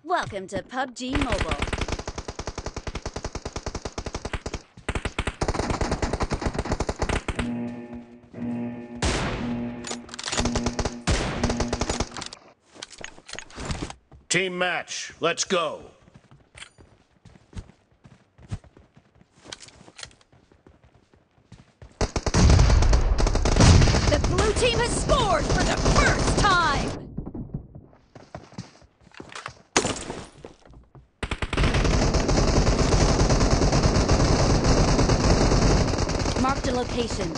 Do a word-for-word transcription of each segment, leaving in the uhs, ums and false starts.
Welcome to P U B G Mobile. Team match, let's go. The blue team has scored for the first time! Marked a location.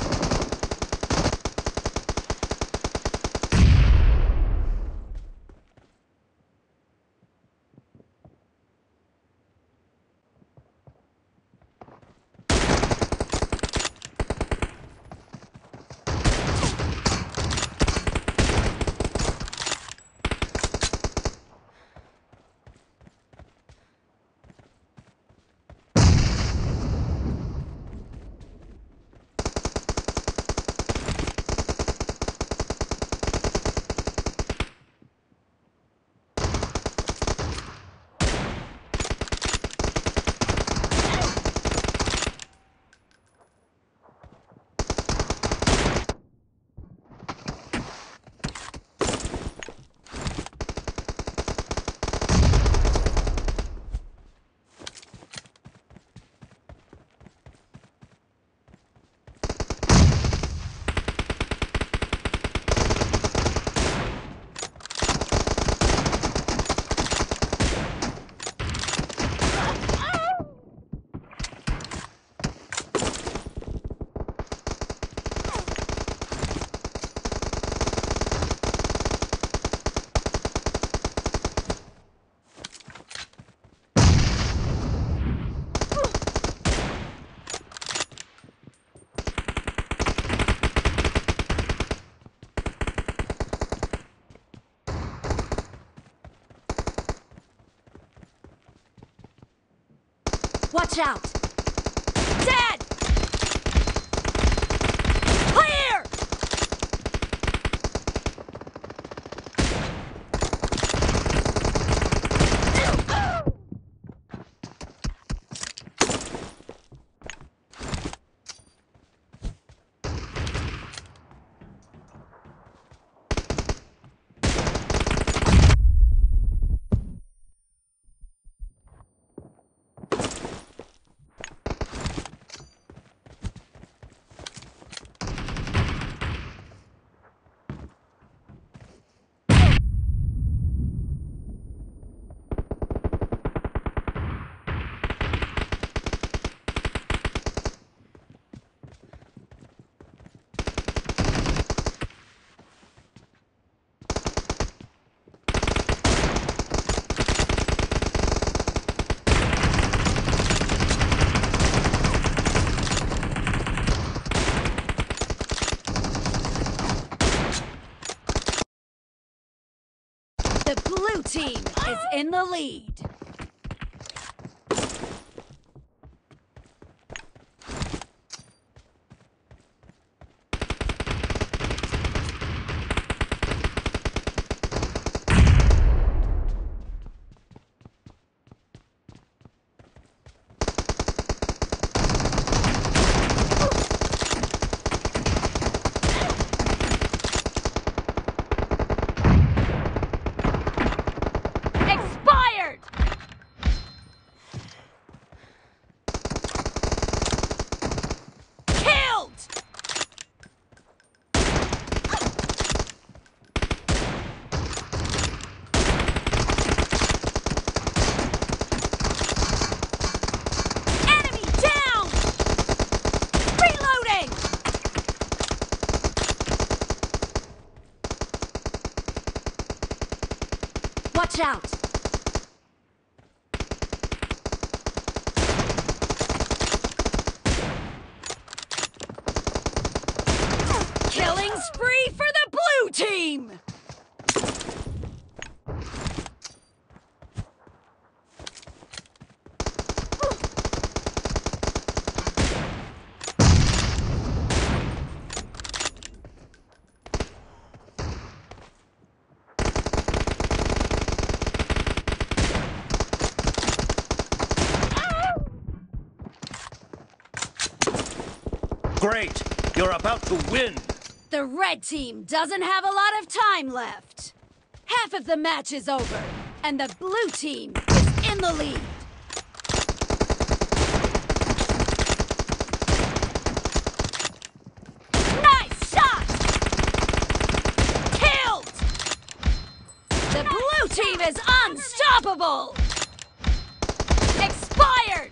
Watch out! Dead! Clear! The blue team is in the lead. Watch out! Killing spree for the blue team! Great! You're about to win! The red team doesn't have a lot of time left. Half of the match is over, and the blue team is in the lead. Nice shot! Killed! The blue team is unstoppable! Expired!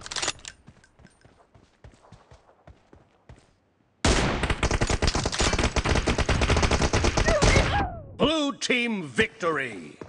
Blue team victory!